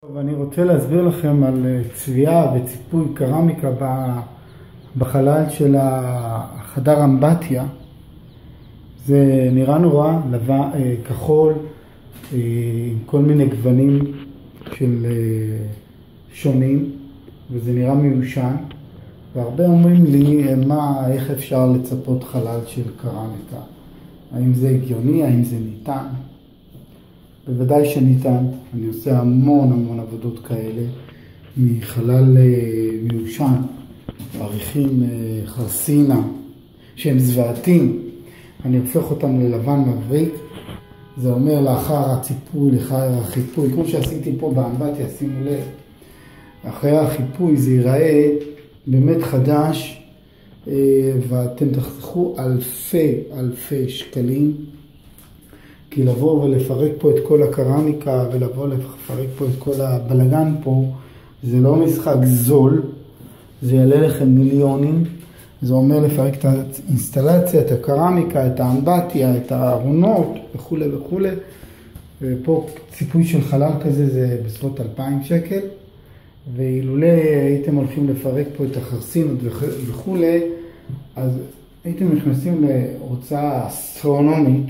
אני רוצה להסביר לכם על צביעה וציפוי קרמיקה בחלל של החדר אמבטיה. זה נראה נורא כחול עם כל מיני גוונים של שונים, וזה נראה מיושן, והרבה אומרים לי איך אפשר לצפות חלל של קרמיקה, האם זה הגיוני, האם זה ניתן. בוודאי שניתן. אני עושה המון עבודות כאלה מחלל מיושן, מעריכים חרסינה שהם זוועתים, אני הופך אותם ללבן מבריק. זה אומר לאחר הציפוי, לאחר החיפוי, כמו שעשיתי פה באמבטיה, שימו לב, אחרי החיפוי זה ייראה באמת חדש, ואתם תחסכו אלפי שקלים, כי לבוא ולפרק פה את כל הקרמיקה ולבוא לפרק פה את כל הבלגן פה, זה לא משחק זול, זה יעלה לכם מיליונים. זה אומר לפרק את האינסטלציה, את הקרמיקה, את האמבטיה, את הארונות וכו' וכו'. ופה ציפוי של חלל כזה זה בסביבות 2,000 שקל, ואילולא הייתם הולכים לפרק פה את החרסינות וכו', אז הייתם נכנסים להוצאה אסטרונומית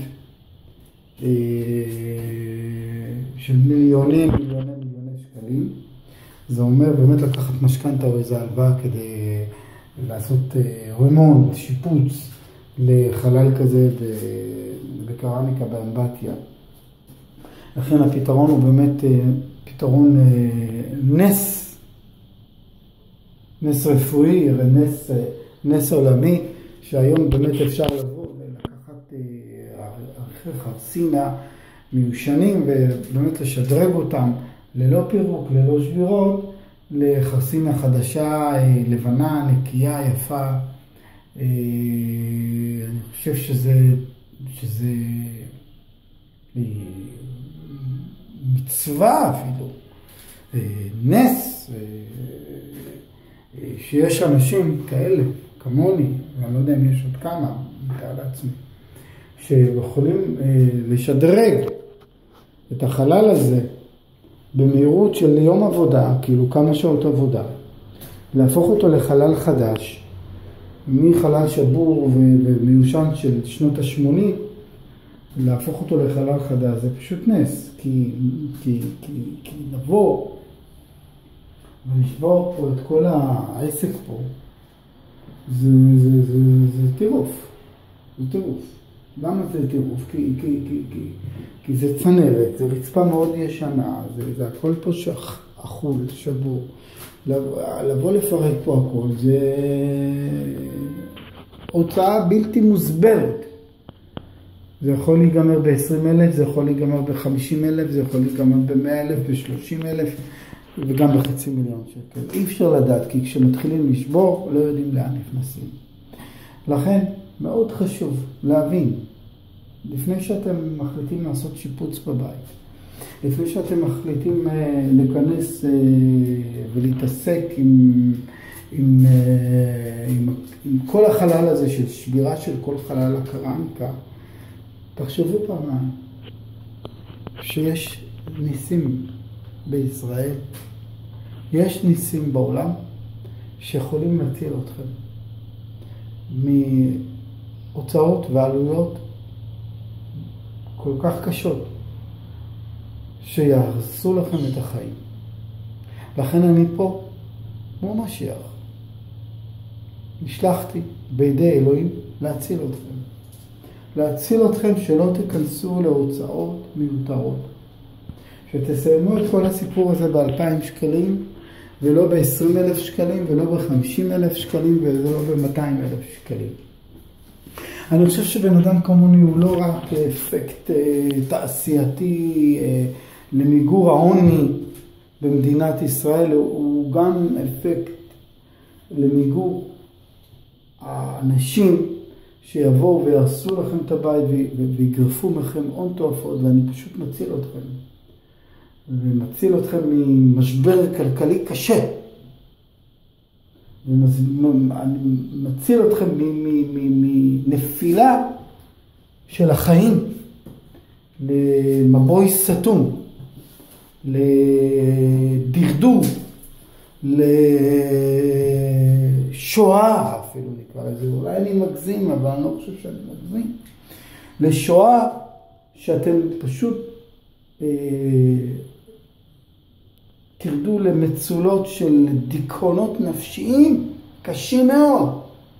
של מיליוני שקלים. זה אומר באמת לקחת משכנתא או איזה הלוואה כדי לעשות רמונט, שיפוץ לחלל כזה בקרמיקה באמבטיה. לכן הפתרון הוא באמת פתרון נס רפואי, נס עולמי, שהיום באמת אפשר לבוא ולקחת ערכי חרסינה מיושנים ובאמת לשדרג אותם ללא פירוק, ללא שבירות, לחרסינה חדשה, לבנה, נקייה, יפה. אני חושב שזה מצווה אפילו, נס, שיש אנשים כאלה, כמוני, ואני לא יודע אם יש עוד כמה, מתאר לעצמי, שיכולים לשדרג את החלל הזה במהירות של יום עבודה, כאילו כמה שעות עבודה, להפוך אותו לחלל חדש, מחלל שבור ומיושן של שנות ה-80, להפוך אותו לחלל חדש, זה פשוט נס, כי לבוא ולשבור פה את כל העסק פה, זה טירוף, זה טירוף. למה זה טירוף? כי זה צנרת, זה רצפה מאוד ישנה, זה הכל פה אכול, שבור. לבוא לפרק פה הכל, זה הוצאה בלתי מוסברת. זה יכול להיגמר ב-20,000, זה יכול להיגמר ב-50,000, זה יכול להיגמר ב-100,000, ב-30,000, וגם ב500,000 שקל. אי אפשר לדעת, כי כשמתחילים לשבור, לא יודעים לאן נכנסים. לכן, מאוד חשוב להבין, לפני שאתם מחליטים לעשות שיפוץ בבית, לפני שאתם מחליטים להיכנס ולהתעסק עם כל החלל הזה של שבירה של כל חלל הקרמיקה, תחשבו פעמיים שיש ניסים בישראל, יש ניסים בעולם שיכולים להציל אתכם מהוצאות ועלויות כל כך קשות שיהרסו לכם את החיים. לכן אני פה כמו משיח, נשלחתי בידי אלוהים להציל אתכם שלא תיכנסו להוצאות מיותרות, שתסיימו את כל הסיפור הזה ב2,000 שקלים ולא ב20,000 שקלים ולא ב50,000 שקלים ולא ב200,000 שקלים. אני חושב שבן אדם כמוני הוא לא רק אפקט תעשייתי למיגור העוני במדינת ישראל, הוא גם אפקט למיגור האנשים שיבואו ויעשו לכם את הבית ויגרפו מכם הון תועפות, ואני פשוט מציל אתכם. ומציל אתכם ממשבר כלכלי קשה. ומציל אתכם מנפילה של החיים למבוי סתום, תרדו לשואה, אפילו נקרא לזה, אולי אני מגזים, אבל אני לא חושב שאני מגזים, לשואה שאתם פשוט תרדו למצולות של דיכאונות נפשיים קשים מאוד,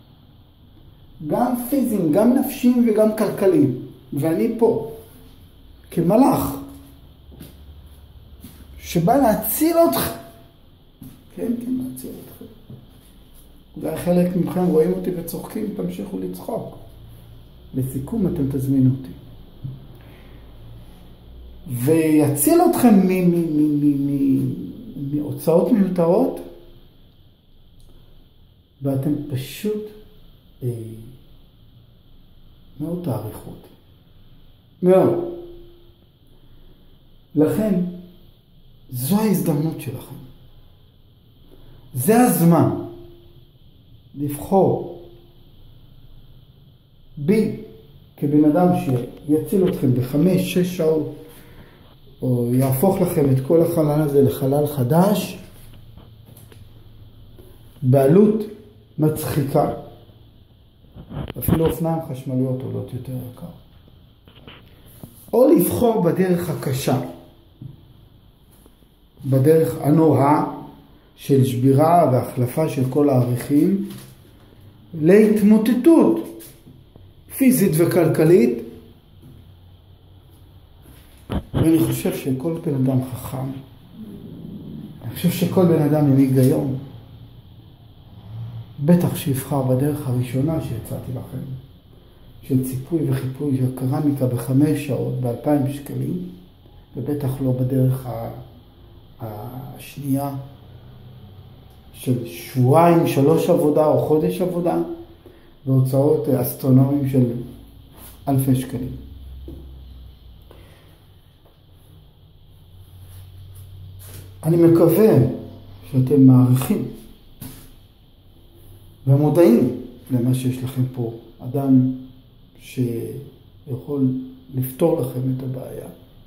גם פיזיים, גם נפשיים וגם כלכליים, ואני פה כמלאך שבא להציל אתכם. כן, להציל אתכם. אולי חלק מכם רואים אותי וצוחקים, תמשיכו לצחוק. לסיכום אתם תזמינו אותי. ויציל אתכם מהוצאות מיותרות, ואתם פשוט מאוד תעריכו אותי. מאוד. לכן, זו ההזדמנות שלכם. זה הזמן לבחור בי כבן אדם שיציל אתכם ב5-6 שעות, או יהפוך לכם את כל החלל הזה לחלל חדש, בעלות מצחיקה. אפילו אופניים חשמליות עולות יותר יקר. או לבחור בדרך הקשה, בדרך הנוראה של שבירה והחלפה של כל הערכים, להתמוטטות פיזית וכלכלית. ואני חושב שכל בן אדם חכם, אני חושב שכל בן אדם עם היגיון, בטח שיבחר בדרך הראשונה שהצעתי לכם, של ציפוי וחיפוי של קרמיקה ב5 שעות, ב2,000 שקלים, ובטח לא בדרך השנייה של 2-3 עבודה או חודש עבודה, והוצאות אסטרונומיים של אלפי שקלים. אני מקווה שאתם מעריכים ומודעים למה שיש לכם פה. אדם שיכול לפתור לכם את הבעיה.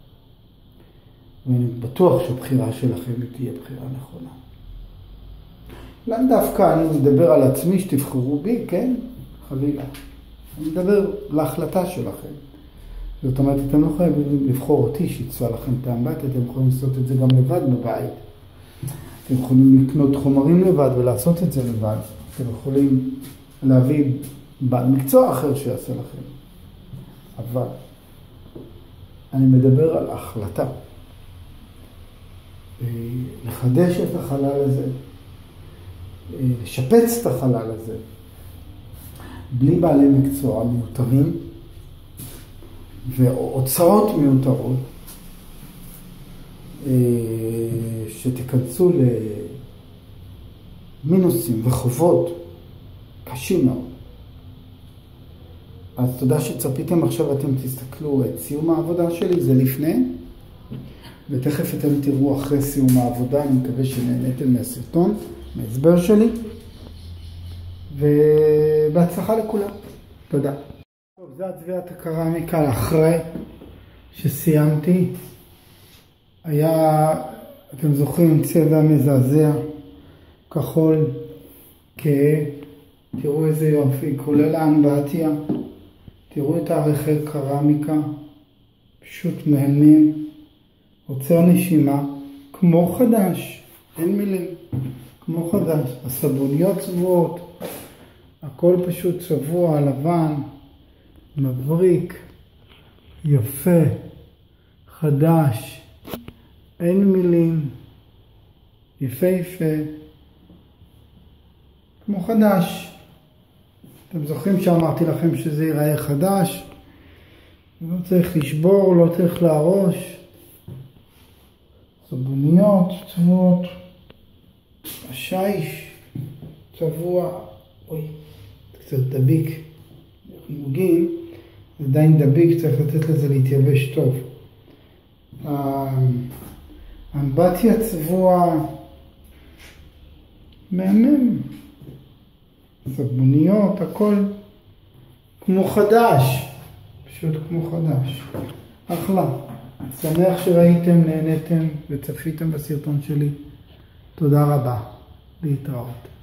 ואני בטוח שהבחירה שלכם היא תהיה בחירה נכונה. לאו דווקא אני מדבר על עצמי שתבחרו בי, כן? חלילה. אני מדבר להחלטה שלכם. זאת אומרת, אתם לא חייבים לבחור אותי שיצא לכם את האמבטיה, אתם יכולים לעשות את זה גם לבד בבית. אתם יכולים לקנות חומרים לבד ולעשות את זה לבד. אתם יכולים להביא בעל מקצוע אחר שיעשה לכם. אבל אני מדבר על החלטה. לחדש את החלל הזה, לשפץ את החלל הזה, בלי בעלי מקצוע מיותרים והוצאות מיותרות, שתיכנסו למינוסים וחובות קשים מאוד. אז תודה שצפיתם. עכשיו אתם תסתכלו את סיום העבודה שלי, זה לפני, ותכף אתם תראו אחרי סיום העבודה. אני מקווה שנהניתם מהסרטון, מהסבר שלי, ובהצלחה לכולם. תודה. טוב, זה הצביעת הקרמיקה אחרי שסיימתי. היה, אתם זוכרים, צבע מזעזע, כחול, כהה. תראו איזה יופי, כולל האמבטיה. תראו את הערכי קרמיקה, פשוט מהמם, עוצר נשימה, כמו חדש, אין מילים, כמו חדש. הסבוניות צבועות, הכל פשוט צבוע, לבן, מבריק, יפה, חדש, אין מילים, יפה יפה, כמו חדש. אתם זוכרים שאמרתי לכם שזה ייראה חדש? לא צריך לשבור, לא צריך להרוש. סבוניות צבועות, השיש צבוע, אוי, קצת דביק, נוגעים, עדיין דביק, צריך לתת לזה להתייבש טוב. האמבטיה צבוע, מהמם. סבוניות, הכל כמו חדש, פשוט כמו חדש. אחלה. שמח שראיתם, נהניתם וצפיתם בסרטון שלי. תודה רבה. להתראות.